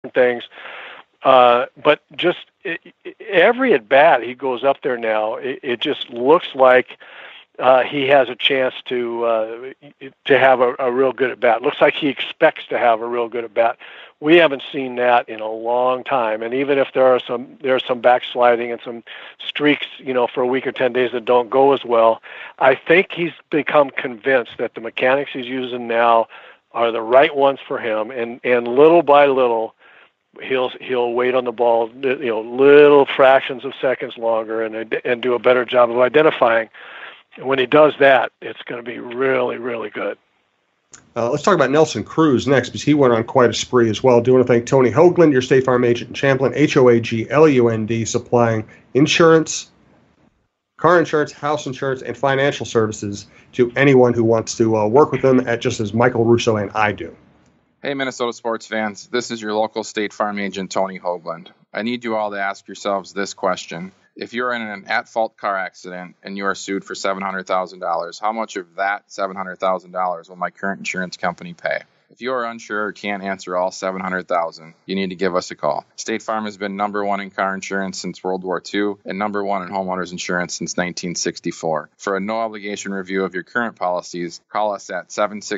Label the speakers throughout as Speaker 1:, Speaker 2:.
Speaker 1: things. But just every at bat he goes up there now, it just looks like he has a chance to have a real good at bat. Looks like he expects to have a real good at bat. We haven't seen that in a long time. And even if there's some backsliding and some streaks, for a week or 10 days that don't go as well, I think he's become convinced that the mechanics he's using now are the right ones for him. And little by little, he'll wait on the ball, little fractions of seconds longer and do a better job of identifying. And when he does that, it's going to be really, really good.
Speaker 2: Let's talk about Nelson Cruz next, because he went on quite a spree as well. Do want to thank Tony Hoagund, your State Farm agent in Champlin, Hoaglund, supplying insurance, car insurance, house insurance, and financial services to anyone who wants to work with them, just as Michael Russo and I do.
Speaker 3: Hey, Minnesota sports fans. This is your local State Farm agent, Tony Hoagland. I need you all to ask yourselves this question. If you're in an at-fault car accident and you are sued for $700,000, how much of that $700,000 will my current insurance company pay? If you are unsure or can't answer all $700,000, you need to give us a call. State Farm has been number one in car insurance since World War II and number one in homeowners insurance since 1964. For a no-obligation review of your current policies, call us at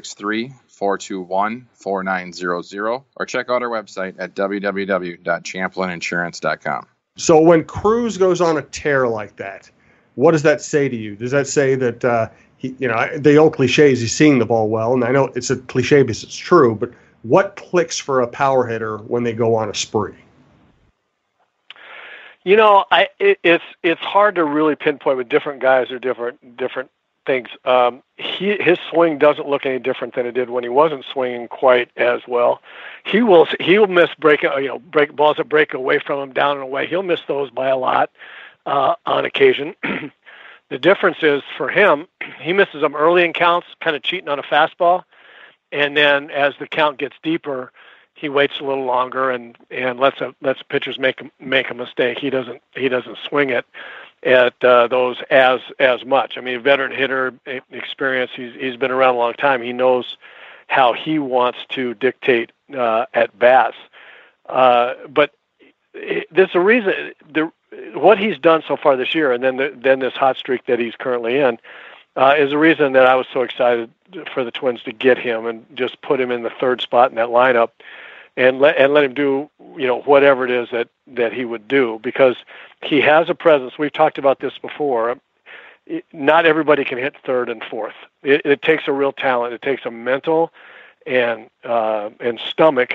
Speaker 3: 763-421-4900 or check out our website at www.champlininsurance.com.
Speaker 2: So when Cruz goes on a tear like that, what does that say to you? Does that say that, the old cliche is he's seeing the ball well, and I know it's a cliche because it's true, but what clicks for a power hitter when they go on a spree?
Speaker 1: It's hard to really pinpoint with different guys or different things. His swing doesn't look any different than it did when he wasn't swinging quite as well. He will miss break balls that break away from him down and away. He'll miss those by a lot on occasion. The difference is for him, he misses them early in counts, kind of cheating on a fastball, and then as the count gets deeper, he waits a little longer and lets pitchers make a mistake. He doesn't swing it at those as much. I mean, a veteran hitter experience. He's been around a long time. He knows how he wants to dictate at bats. But there's a reason. What he's done so far this year, and then this hot streak that he's currently in, is the reason that I was so excited for the Twins to get him and just put him in the third spot in that lineup, and let him do whatever it is that he would do, because he has a presence. We've talked about this before. Not everybody can hit third and fourth. It takes a real talent. It takes a mental and stomach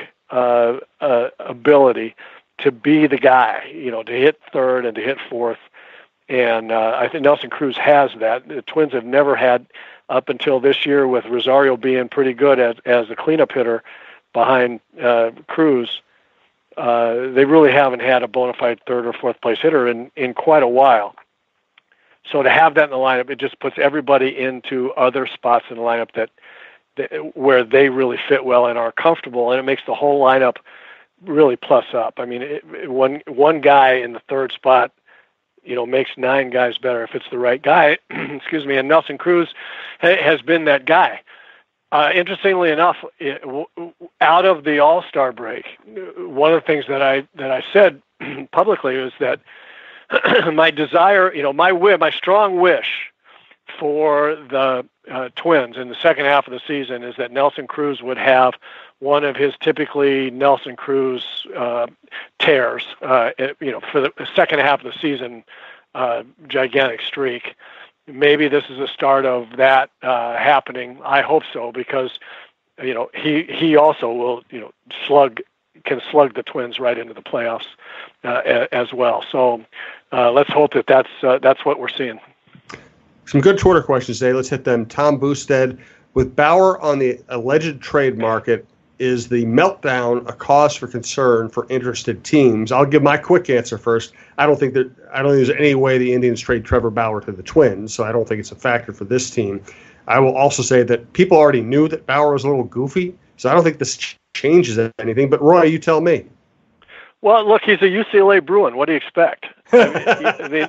Speaker 1: ability to be the guy, to hit third and to hit fourth. And I think Nelson Cruz has that. The Twins have never had, up until this year, with Rosario being pretty good as the cleanup hitter behind Cruz, they really haven't had a bona fide third or fourth place hitter in quite a while. So to have that in the lineup, it just puts everybody into other spots in the lineup that where they really fit well and are comfortable, and it makes the whole lineup really plus up. I mean, one guy in the third spot, makes 9 guys better if it's the right guy. Excuse me. And Nelson Cruz has been that guy. Interestingly enough, out of the All-Star break, one of the things that I said publicly is that my desire, my strong wish for the Twins in the second half of the season is that Nelson Cruz would have one of his typically Nelson Cruz tears, for the second half of the season, gigantic streak. Maybe this is the start of that happening. I hope so, because he also will can slug the Twins right into the playoffs as well. So let's hope that's what we're seeing.
Speaker 2: Some good Twitter questions today. Let's hit them. Tom Boosted, with Bauer on the alleged trade market, is the meltdown a cause for concern for interested teams? I'll give my quick answer first. I don't think there's any way the Indians trade Trevor Bauer to the Twins, so I don't think it's a factor for this team. I will also say that people already knew that Bauer was a little goofy, so I don't think this changes anything. But Roy, you tell me.
Speaker 1: Well, look, he's a UCLA Bruin. What do you expect? You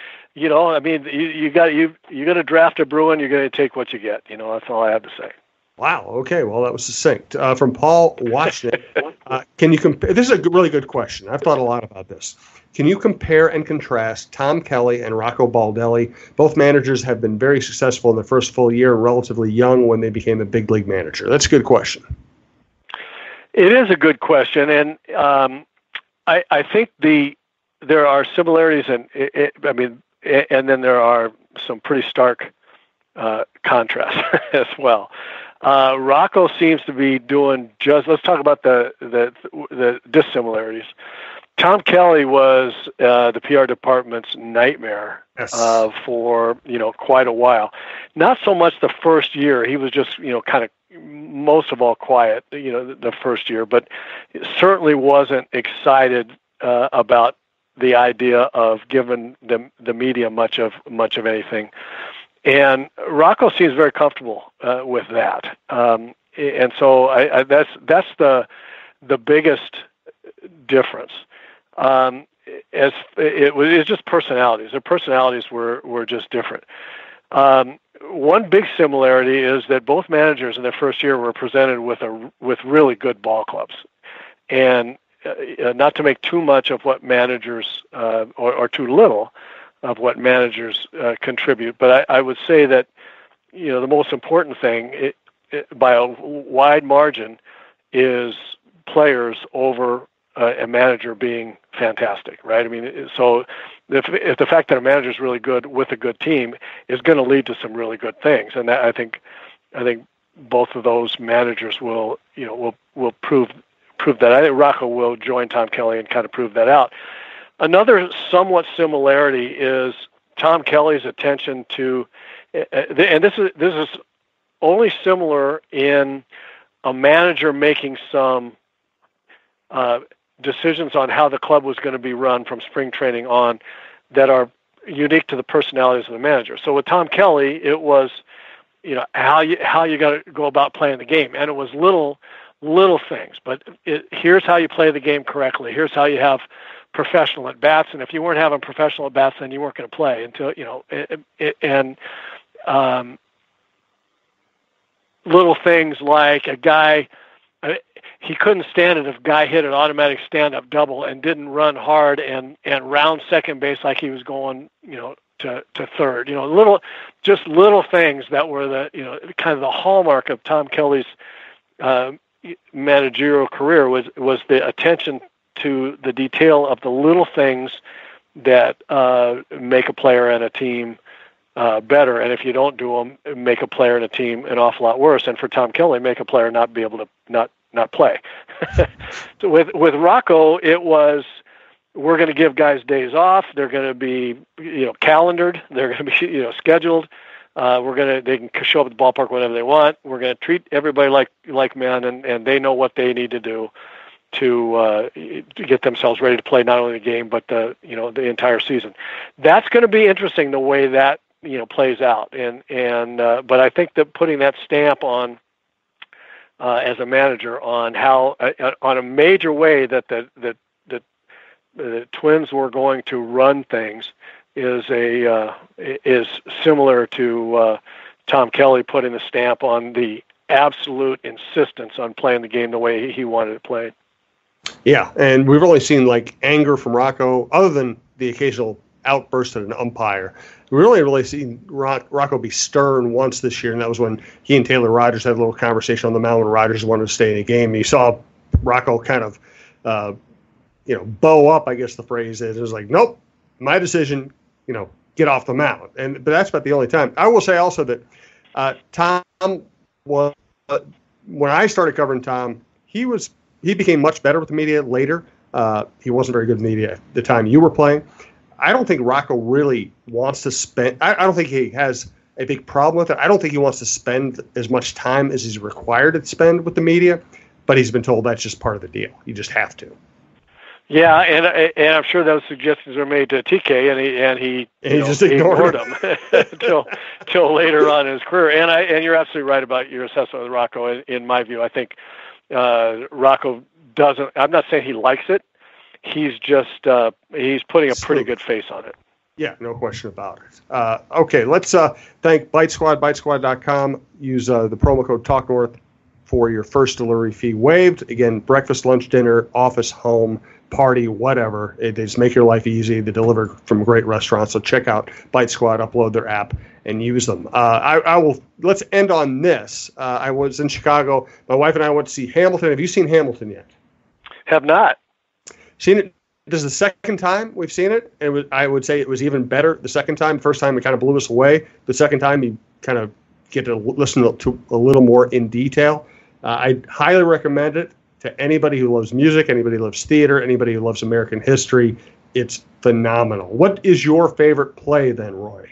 Speaker 1: got to draft a Bruin. You're going to take what you get. That's all I have to say.
Speaker 2: Wow. Okay. Well, that was succinct. From Paul Watchnick, can you compare? This is a really good question. I've thought a lot about this. Can you compare and contrast Tom Kelly and Rocco Baldelli? Both managers have been very successful in their first full year, relatively young when they became a big league manager. That's a good question.
Speaker 1: It is a good question, and I think there are similarities, and and then there are some pretty stark contrasts as well. Rocco seems to be doing just. Let's talk about the dissimilarities. Tom Kelly was the PR department's nightmare for quite a while. Not so much the first year; he was just kind of most of all quiet. The first year, but certainly wasn't excited about the idea of giving the media much of anything. And Rocco seems very comfortable with that, and so that's the biggest difference. As it was just personalities. Their personalities were just different. One big similarity is that both managers in their first year were presented with really good ball clubs, and not to make too much of what managers or too little of what managers contribute, but I would say that the most important thing by a wide margin is players over a manager being fantastic, right? I mean, so if the fact that a manager is really good with a good team is going to lead to some really good things, and I think both of those managers will prove that. I think Rocco will join Tom Kelly and kind of prove that out. Another somewhat similarity is Tom Kelly's attention to, and this is only similar in a manager making some decisions on how the club was going to be run from spring training on that are unique to the personalities of the manager. So with Tom Kelly, it was how you got to go about playing the game, and it was little things. But here's how you play the game correctly. Here's how you have professional at bats, and if you weren't having professional at bats, then you weren't going to play until little things like a guy. He couldn't stand it if a guy hit an automatic stand-up double and didn't run hard and round second base like he was going, to third. Little things that were the kind of the hallmark of Tom Kelly's managerial career was the attention to the detail of the little things that make a player and a team better, and if you don't do them, make a player and a team an awful lot worse. And for Tom Kelly, make a player not be able to not play. So with Rocco, it was we're going to give guys days off. They're going to be calendared. They're going to be scheduled. They can show up at the ballpark whenever they want. We're going to treat everybody like men, and they know what they need to do to get themselves ready to play not only the game but the entire season. That's going to be interesting the way that plays out. But I think that putting that stamp on as a manager on how on a major way that the Twins were going to run things is similar to Tom Kelly putting the stamp on the absolute insistence on playing the game the way he wanted it played.
Speaker 2: Yeah, and we've only seen anger from Rocco, other than the occasional outburst at an umpire. We really seen Rocco be stern once this year, and that was when he and Taylor Rogers had a little conversation on the mound when Rogers wanted to stay in the game. And you saw Rocco kind of, bow up, I guess the phrase is. It was like, nope, my decision, get off the mound. But that's about the only time. I will say also that Tom was, when I started covering Tom, he became much better with the media later. He wasn't very good with media at the time you were playing. I don't think Rocco really wants to spend – I don't think he has a big problem with it. I don't think he wants to spend as much time as he's required to spend with the media, but he's been told that's just part of the deal. You just have to. Yeah,
Speaker 1: and I'm sure those suggestions were made to TK, and he
Speaker 2: just ignored
Speaker 1: them till later on in his career. And you're absolutely right about your assessment of Rocco. In my view, I think Rocco doesn't – I'm not saying he likes it. He's just he's putting a pretty good face on it.
Speaker 2: Yeah, no question about it. Okay, let's thank Bite Squad, bitesquad.com. Use the promo code TALKNORTH for your first delivery fee waived. Again, breakfast, lunch, dinner, office, home, party, whatever. They just make your life easy. They deliver from great restaurants. So check out Bite Squad, upload their app, and use them. I will. Let's end on this. I was in Chicago. My wife and I went to see Hamilton. Have you seen Hamilton yet?
Speaker 1: Have not.
Speaker 2: Seen it? This is the second time we've seen it, and I would say it was even better the second time. First time it kind of blew us away. The second time you kind of get to listen to a little more in detail. I highly recommend it to anybody who loves music, anybody who loves theater, anybody who loves American history. It's phenomenal. What is your favorite play then, Roy?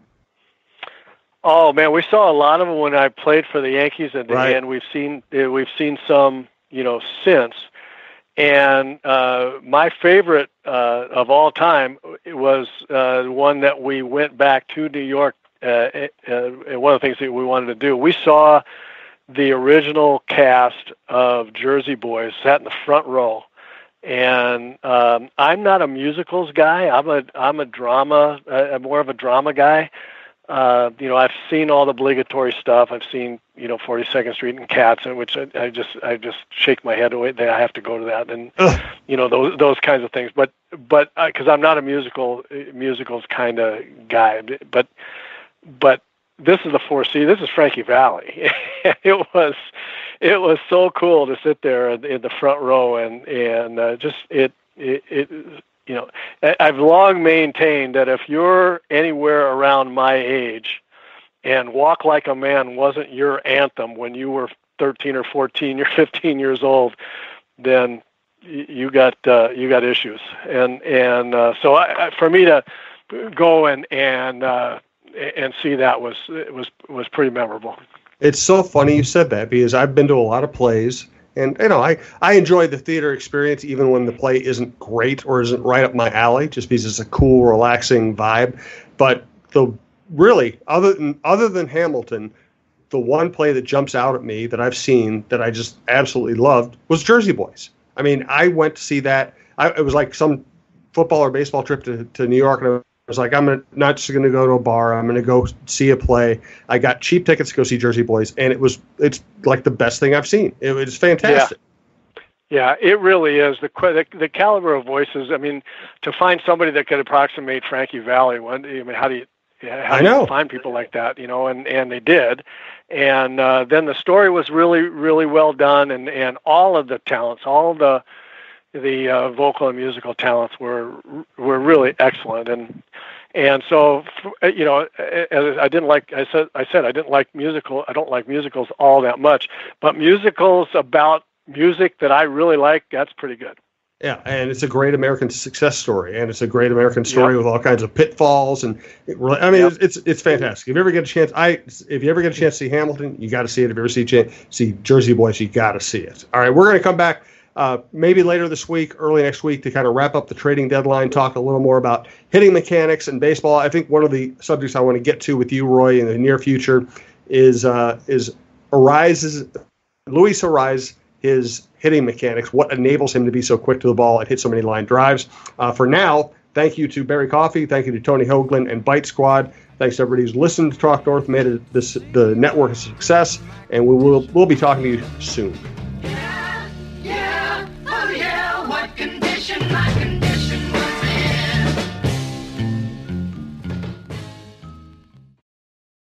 Speaker 1: Oh man, we saw a lot of them when I played for the Yankees, and we've seen some, since. And my favorite of all time was one that we went back to New York. And one of the things that we wanted to do, we saw the original cast of Jersey Boys sat in the front row. And I'm not a musicals guy. I'm a drama. I'm more of a drama guy. I've seen all the obligatory stuff. I've seen 42nd Street and Cats, in which I just shake my head away. I have to go to that, and those kinds of things. But because I'm not a musicals kind of guy. But this is the 4C. This is Frankie Valli. It was so cool to sit there in the front row and just it. I've long maintained that if you're anywhere around my age and Walk Like a Man wasn't your anthem when you were 13 or 14 or 15 years old, then you got issues. And so for me to go and see that was pretty memorable.
Speaker 2: It's so funny you said that, because I've been to a lot of plays. And, I enjoy the theater experience even when the play isn't great or isn't right up my alley, just because it's a cool, relaxing vibe. But other than Hamilton, the one play that jumps out at me that I've seen that I just absolutely loved was Jersey Boys. I mean, I went to see that. It was like some football or baseball trip to New York, and I was like, I'm not just going to go to a bar. I'm going to go see a play. I got cheap tickets to go see Jersey Boys, and it's like the best thing I've seen. It was fantastic.
Speaker 1: Yeah, it really is. The caliber of voices. I mean, to find somebody that could approximate Frankie Valli, how do you find people like that? And they did. And then the story was really, really well done, and all of the talents, all of the vocal and musical talents were really excellent, and so I didn't like musical. I don't like musicals all that much, but musicals about music that I really like, that's pretty good.
Speaker 2: Yeah, and it's a great American success story, and it's a great American story with all kinds of pitfalls, and it's fantastic. If you ever get a chance, to see Hamilton, you got to see it. If you ever see Jersey Boys, you got to see it. All right, we're going to come back. Maybe later this week, early next week, to kind of wrap up the trading deadline, talk a little more about hitting mechanics and baseball. I think one of the subjects I want to get to with you, Roy, in the near future is Luis Arraez, his hitting mechanics, what enables him to be so quick to the ball and hit so many line drives. For now, thank you to Barry Coffey, thank you to Tony Hoagund and Bite Squad. Thanks to everybody who's listened to Talk North, made the network a success, and we'll be talking to you soon.